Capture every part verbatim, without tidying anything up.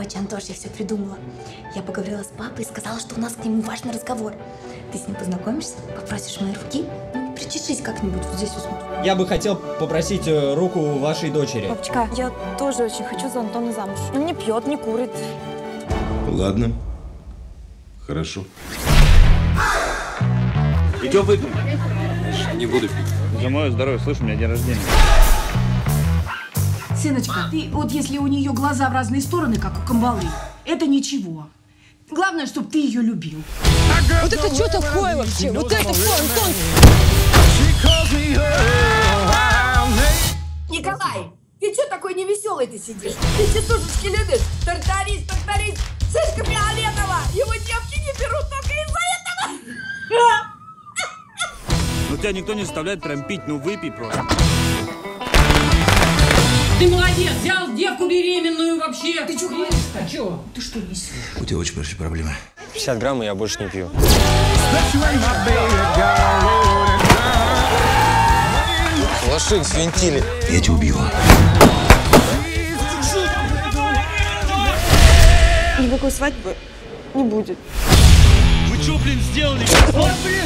Короче, Антош, я все придумала. Я поговорила с папой и сказала, что у нас к нему важный разговор. Ты с ним познакомишься, попросишь моей руки, ну, причешись как-нибудь вот здесь вот. Я бы хотел попросить руку вашей дочери. Папочка, я тоже очень хочу за Антона замуж. Он не пьет, не курит. Ладно. Хорошо. Идем выпьем. Не буду пить. За мое здоровье, слышь, у меня день рождения. Сыночка, ты вот если у нее глаза в разные стороны, как у камбалы, это ничего. Главное, чтобы ты ее любил. Вот это что такое вообще? Вот это что, Антон? Николай, ты что такой невеселый ты сидишь? Ты частушечки любишь? Тартарись, тартарись, шишка фиолетова. Его девки не берут только из-за этого. Ну тебя никто не заставляет прям пить, ну выпей просто. Ты молодец, взял девку беременную вообще. Ты что говоришь-то? Чё? Ты что несешь? У тебя очень большие проблемы. пятьдесят грамм, и я больше не пью. Лошик свинтили. Я тебя убью. Никакой свадьбы не будет. Вы что, блин, сделали? Ой, блин!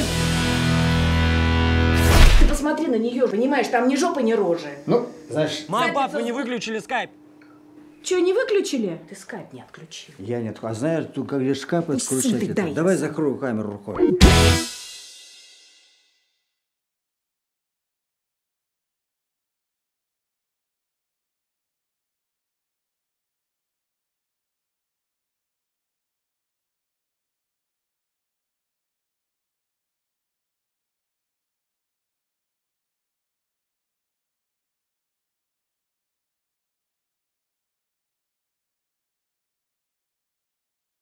Ты посмотри на нее, понимаешь, там ни жопы, ни рожи. Ну, знаешь... Мам, пап, вы не выключили скайп. Че, не выключили? Ты скайп не отключил. Я нет. А знаешь, тут как же шкаф Ну, отключать ты это. дай. Давай закрою камеру рукой.